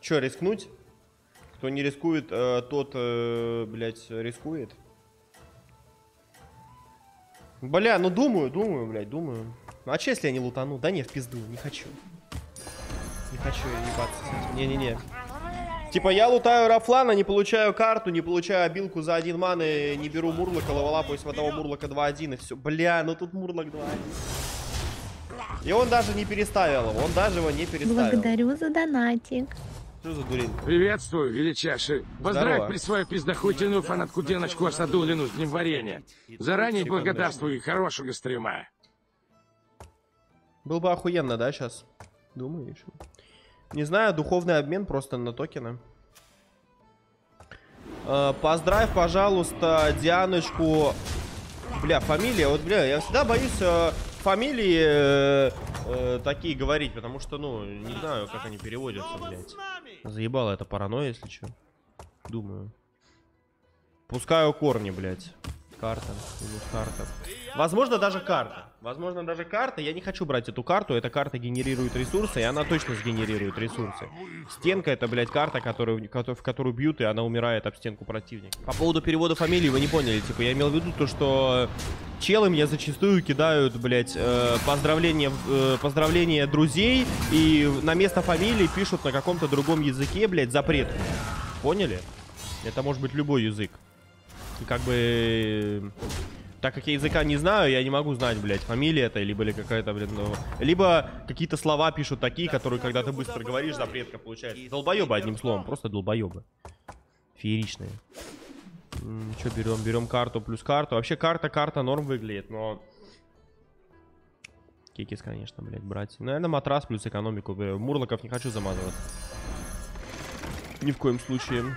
Че, рискнуть? Кто не рискует, тот, блядь, рискует. Бля, ну думаю, блядь, думаю. А че, если я не лутану? Да не, в пизду, не хочу. Не хочу я ебаться с этим. Не-не-не. Типа я лутаю Рафлана, не получаю карту, не получаю обилку за 1 маны, не беру Мурлока, ловолапаюсь в одного Мурлока 2-1 и все. Бля, ну тут Мурлок 2-1. И он даже не переставил его, он даже его не переставил. Благодарю за донатик. Что за дурень? Приветствую, величайший. Поздравь при свою пиздохуйтину фанатку Деночку Асадулину с днем варенья. Заранее благодарствую и хорошего стрима. Был бы охуенно, да, сейчас? Думаю еще. Не знаю, духовный обмен просто на токены. Поздравь, пожалуйста, Дианочку. Бля, фамилия, вот, бля, я всегда боюсь фамилии такие говорить, потому что, ну, не знаю, как они переводятся, блядь. Заебало это паранойя, если что. Думаю. Пускаю корни, блядь. Карта, карта. Возможно, даже карта. Возможно, даже карта. Я не хочу брать эту карту. Эта карта генерирует ресурсы, и она точно сгенерирует ресурсы. Стенка — это, блядь, карта, в которую бьют, и она умирает об стенку противника. По поводу перевода фамилии вы не поняли. Типа, я имел в виду то, что челы мне зачастую кидают, блядь, поздравления друзей, и на место фамилии пишут на каком-то другом языке, блядь, запрет. Поняли? Это может быть любой язык. И как бы, так как я языка не знаю, я не могу знать, блядь, фамилия это, либо какая-то, блядь, ну, либо какие-то слова пишут такие, которые, когда ты быстро говоришь, запретка получается. Долбоебы, одним словом, просто долбоебы. Фееричные. Что берем? Берем карту плюс карту. Вообще карта норм выглядит, но... Кекис, конечно, блядь, брать. Наверное, матрас плюс экономику. Мурлоков не хочу замазываться. Ни в коем случае.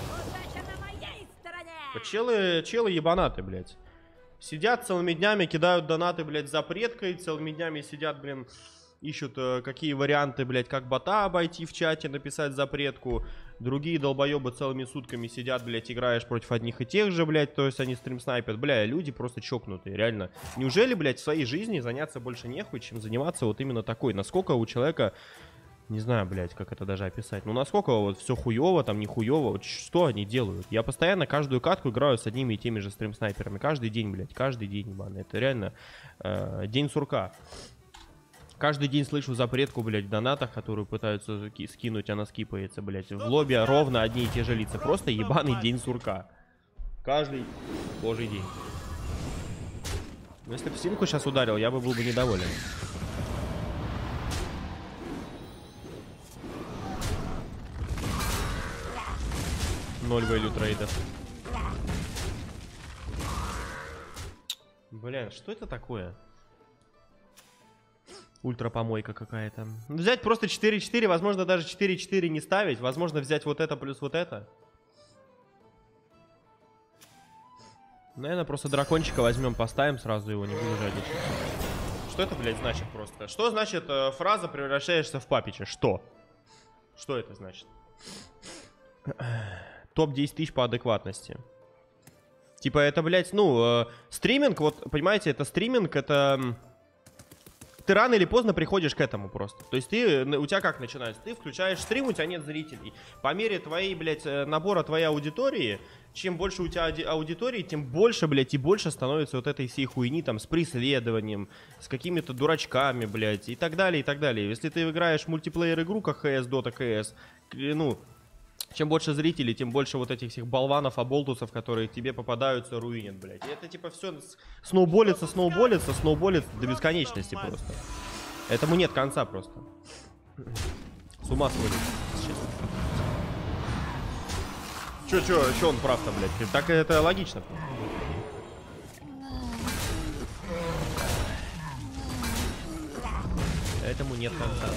Челы ебанаты, блядь. Сидят целыми днями, кидают донаты, блядь, запреткой. Целыми днями сидят, блин, ищут какие варианты, блядь, как бота обойти в чате, написать запретку. Другие долбоебы целыми сутками сидят, блядь, играешь против одних и тех же, блядь. То есть они стрим-снайпят. Бля, люди просто чокнутые, реально. Неужели, блядь, в своей жизни заняться больше нехуй, чем заниматься вот именно такой? Насколько у человека... Не знаю, блядь, как это даже описать. Ну, насколько вот все хуево, там, не хуево. Вот что они делают? Я постоянно каждую катку играю с одними и теми же стрим-снайперами. Каждый день, блядь, каждый день, ебаный. Это реально день сурка. Каждый день слышу запретку, блядь, в донатах, которую пытаются скинуть, она скипается, блядь. В лобби ровно одни и те же лица. Просто ебаный день сурка. Каждый божий день. Ну, если бы Синку сейчас ударил, я бы был бы недоволен. 0 value трейдов. Блин, что это такое? Ультра помойка какая-то. Взять просто 4-4, возможно даже 4-4 не ставить. Возможно взять вот это плюс вот это. Наверное, просто дракончика возьмем, поставим сразу его, не буду жадничать. Что это, блядь, значит просто? Что значит фраза «превращаешься в папича»? Что? Что это значит? Топ 10 тысяч по адекватности. Типа это, блядь, ну, стриминг, вот, понимаете, это стриминг, это... Ты рано или поздно приходишь к этому просто. То есть ты, у тебя как начинается? Ты включаешь стрим, у тебя нет зрителей. По мере твоей, блядь, набора твоей аудитории, чем больше у тебя аудитории, тем больше, блядь, и больше становится вот этой всей хуйни, там, с преследованием, с какими-то дурачками, блядь, и так далее, и так далее. Если ты играешь в мультиплеер-игру, как CS, Dota, CS, ну... Чем больше зрителей, тем больше вот этих всех болванов, оболтусов, которые тебе попадаются, руинят, блядь. И это типа все сноуболится до бесконечности просто. Этому нет конца просто. С ума сводит. Чё он прав-то, блядь? Так это логично. Этому нет конца.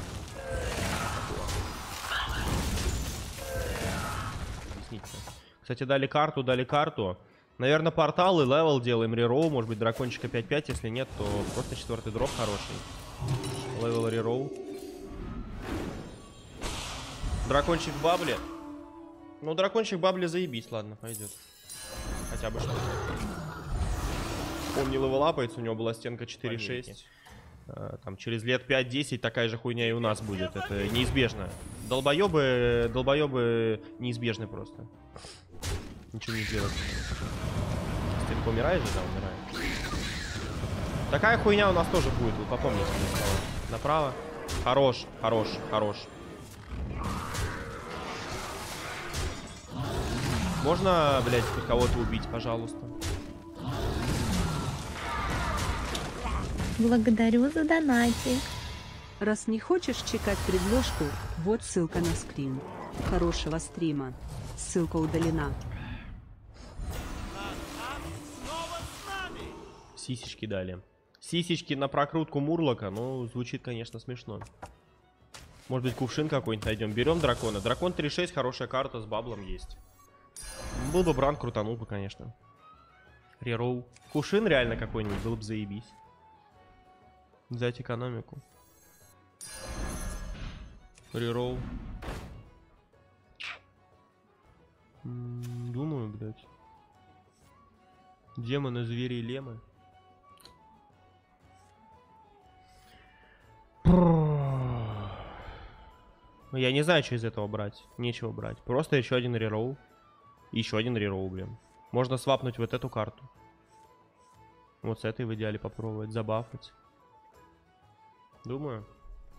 Кстати, дали карту. Наверное, портал и левел делаем, рероу. Может быть, дракончика 5-5. Если нет, то просто 4-й дроп хороший. Левел рероу. Дракончик в бабле. Ну, дракончик в бабле заебись. Ладно, пойдет. Хотя бы что. Он не левелапается, у него была стенка 4-6. Там через лет 5-10 такая же хуйня и у нас будет. Это неизбежно. Долбоебы неизбежны просто. Ничего не сделать. Если ты помираешь же, да, умираешь. Такая хуйня у нас тоже будет, вы попомните. Направо. Хорош, хорош, хорош. Можно, блядь, кого-то убить, пожалуйста? Благодарю за донатик. Раз не хочешь чекать предложку, вот ссылка на скрин. Хорошего стрима. Ссылка удалена. Сисечки дали. Сисечки на прокрутку Мурлока, ну, звучит, конечно, смешно. Может быть, кувшин какой-нибудь найдем. Берем дракона. Дракон 3-6, хорошая карта, с баблом есть. Был бы бран, крутанул бы, конечно. Рероу. Кувшин реально какой-нибудь, был бы заебись. Взять экономику. Рероу. Думаю, блядь. Демоны, звери и лемы. Я не знаю, что из этого брать. Нечего брать. Просто еще один рероу. Еще один рероу, блин. Можно свапнуть вот эту карту. Вот с этой в идеале попробовать. Забафать. Думаю.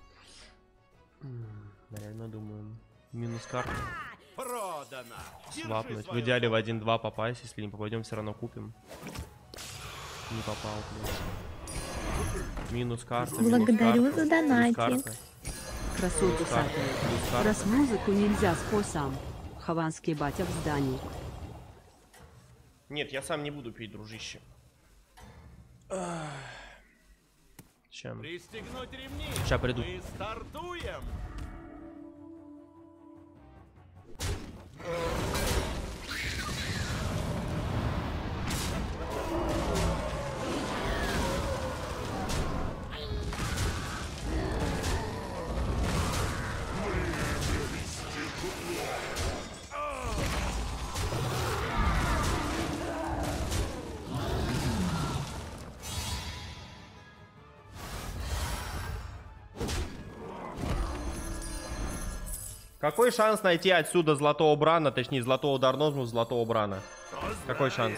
Реально думаю. Минус карта. Свапнуть. В идеале в 1-2 попасть. Если не попадем, все равно купим. Не попал, блядь. Минус карта. Благодарю за донатик. Красоту сатую. Раз музыку нельзя спой сам. Хованский батя в здании. Нет, я сам не буду пить, дружище. Сейчас. Сейчас приду. Какой шанс найти отсюда золотого брана, точнее золотого дарнозму, золотого брана? Какой шанс?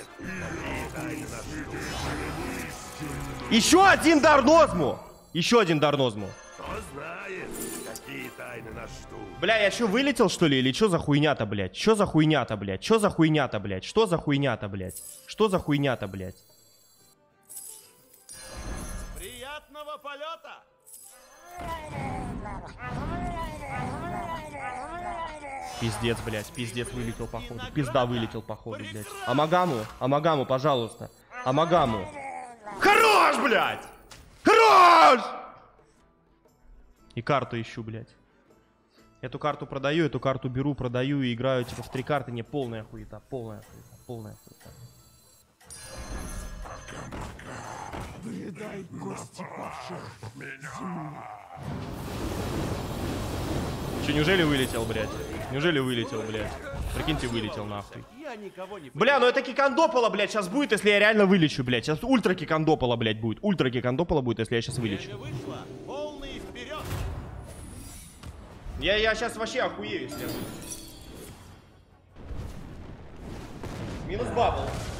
Еще один дарнозму! Еще один дарнозму. Бля, я что, вылетел, что ли? Или что за хуйня-то, блядь? Что за хуйня-то, блядь? Что за хуйня-то, блядь? Что за хуйня-то, блядь? Что за хуйня-то, блядь? Приятного полета! Пиздец, блядь, пиздец вылетел походу. Пизда вылетел походу, блядь. Амагаму, пожалуйста. Амагаму. Хорош, блядь! Хорош! И карту ищу, блядь. Эту карту продаю, эту карту беру, продаю и играю типа в 3 карты. Не, полная хуета, полная хуета, полная хуета. Че, неужели вылетел, блядь? Неужели вылетел, блядь? Прикиньте, вылетел нахуй. Бля, ну это кикандопола, блядь, сейчас будет, если я реально вылечу, блядь. Сейчас ультра кикандопола, блядь, будет. Ультра кикандопола будет, если я сейчас вылечу. Я сейчас вообще охуею, если я вылечу. Минус бабл.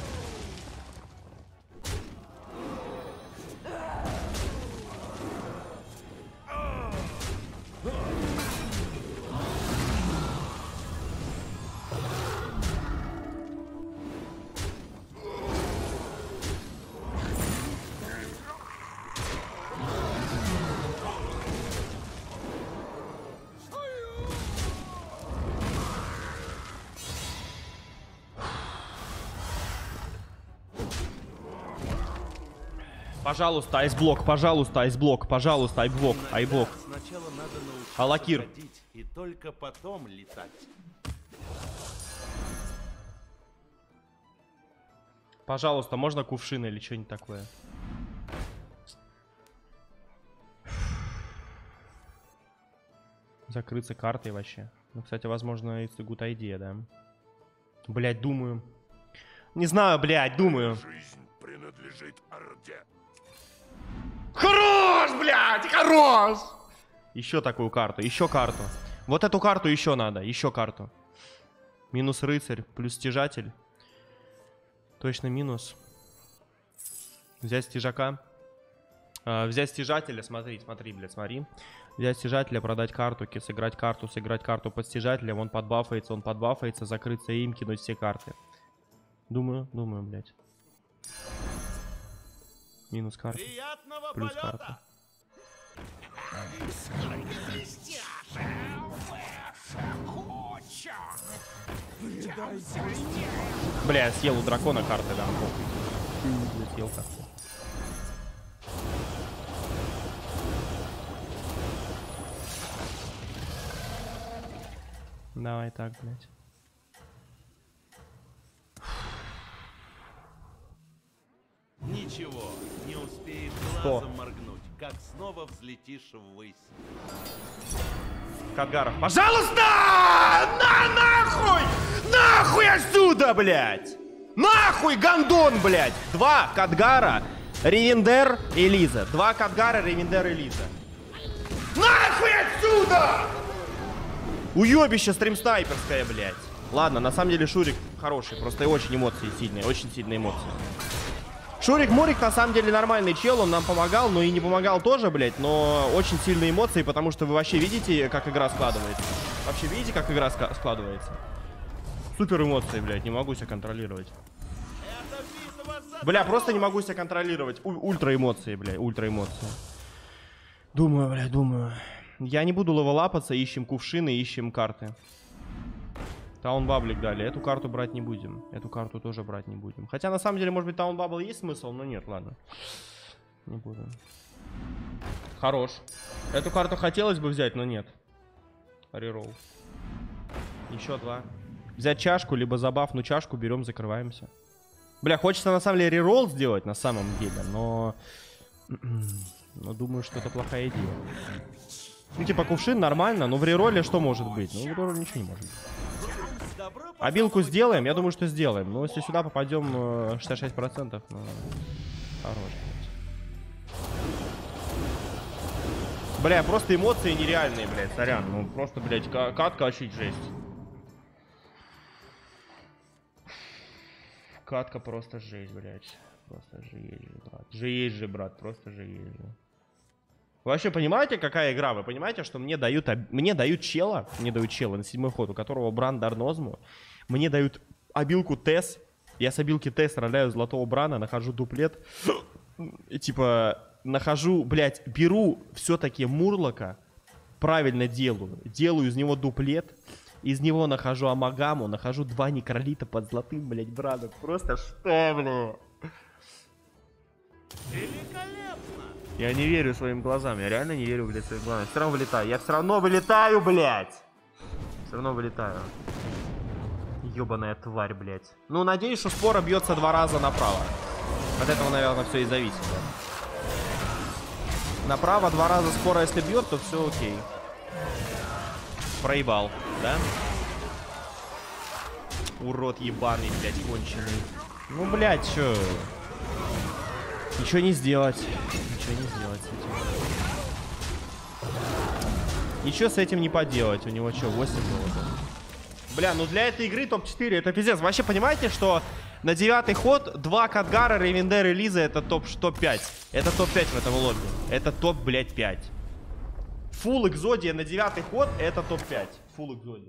Пожалуйста, айсблок, пожалуйста, айсблок, пожалуйста, айблок, айблок. Сначала надо научиться Алакир. ходить и только потом летать. Пожалуйста, можно кувшин или что-нибудь такое? Закрыться картой вообще. Ну, кстати, возможно, it's a good idea, да? Блять, думаю. Не знаю, блять, думаю. Жизнь принадлежит Орде. Хорош, блядь, хорош! Еще такую карту, еще карту. Вот эту карту еще надо, еще карту. Минус рыцарь, плюс стяжатель. Точно минус. Взять стяжака. Взять стяжателя, смотри, блядь, смотри. Взять стяжателя, продать карту, сыграть карту под стяжателем. Он подбафается, закрыться им, кинуть все карты. Думаю, блядь. Минус карта. Плюс карта. Бля, я съел у дракона карты, да, похуй. Съел карты. Давай так, блядь. Ничего, не успеешь глазом моргнуть, как снова взлетишь ввысь. Кадгаров, пожалуйста! Нахуй! Нахуй отсюда, блядь! Нахуй, гандон, блядь! 2 Кадгара, Ревендер и Лиза. 2 Кадгара, Ревендер и Лиза. Нахуй отсюда! Уёбище стрим-снайперское, блядь. Ладно, на самом деле Шурик хороший, просто очень эмоции сильные, очень сильные эмоции. Шурик-Мурик на самом деле нормальный чел, он нам помогал, но и не помогал тоже, блядь, но очень сильные эмоции, потому что вы вообще видите, как игра складывается. Вообще видите, как игра складывается? Супер эмоции, блядь, не могу себя контролировать. Бля, просто не могу себя контролировать. Ультра эмоции, блядь, ультра эмоции. Думаю, блядь, думаю. Я не буду левелапаться, ищем кувшины, ищем карты. Таунбаблик дали. Эту карту брать не будем. Эту карту тоже брать не будем. Хотя на самом деле, может быть, таунбабл есть смысл, но нет, ладно. Не буду. Хорош. Эту карту хотелось бы взять, но нет. Реролл. Еще 2. Взять чашку, либо забафну чашку, берем, закрываемся. Бля, хочется на самом деле реролл сделать на самом деле, но... Но думаю, что это плохая идея. Ну, типа, кувшин нормально, но в реролле что может быть? Ну, в реролле ничего не может быть. Обилку сделаем? Я думаю, что сделаем. Но если сюда попадем 66%, ну, хорош. Бля, просто эмоции нереальные, блядь, сорян. Ну, просто, блядь, катка ощутить жесть. Катка просто жесть, блядь. Просто жесть же, брат. Жесть же, брат, просто жесть же. Вы вообще понимаете, какая игра? Вы понимаете, что мне дают чела на 7-й ход, у которого Бран Дарнозму. Мне дают обилку Тесс. Я с обилки Тесс роляю золотого Брана, нахожу дуплет. И типа, нахожу, блядь, беру все-таки Мурлока. Правильно делаю. Делаю из него дуплет. Из него нахожу амагаму, нахожу 2 некролита под золотым, блядь, Браном. Просто что, блядь? Великолепно! Я не верю своим глазам, я реально не верю, блядь, своим глазам. Я все равно вылетаю, я все равно вылетаю, блядь! Все равно вылетаю. Ёбаная тварь, блядь. Ну, надеюсь, что спора бьется 2 раза направо. От этого, наверное, все и зависит, да? Направо 2 раза спора, если бьет, то все окей. Проебал, да? Урод ебаный, блядь, конченый. Ну, блядь, чё? Ничего не сделать. Ничего не сделать с этим. Ничего с этим не поделать. У него что, 8 золота? Бля, ну для этой игры топ-4 это пиздец. Вообще понимаете, что на 9-й ход 2 Кадгара, Ревендер и Лиза это топ-5. Это топ-5 в этом лобби. Это топ, блядь, 5. Фулл Экзодия на 9-й ход это топ-5. Фулл Экзодия.